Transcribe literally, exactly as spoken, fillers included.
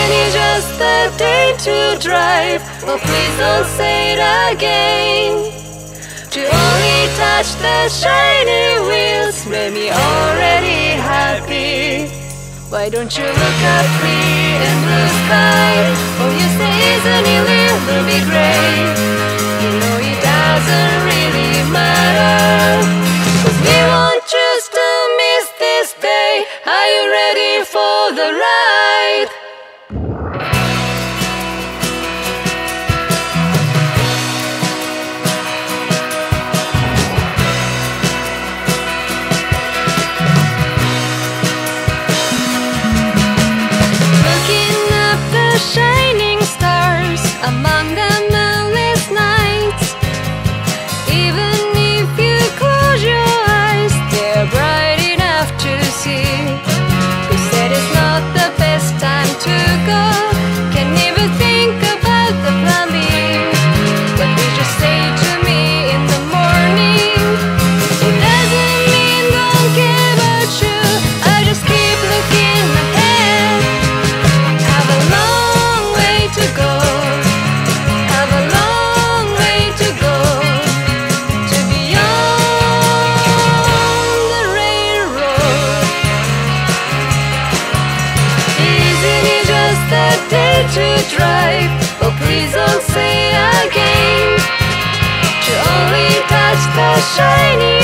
Isn't it just a day to drive? Oh, please don't say it again. To only touch the shiny wheels made me already happy. Why don't you look up free and blue sky? Oh, you say isn't it little bit gray? You know it doesn't really matter, 'cause we won't choose to miss this day. Are you ready for the ride? Shining stars among the moonless nights. Even if you close your eyes, they're bright enough to see. You said it's not the best time to go. Can't even think about the plan B. What did you say to me in the morning? It doesn't mean don't care about you. I just keep looking ahead. Have a long to go, have a long way to go, to beyond the railroad. Isn't it just a day to drive? Oh, please don't say again. To only touch the shiny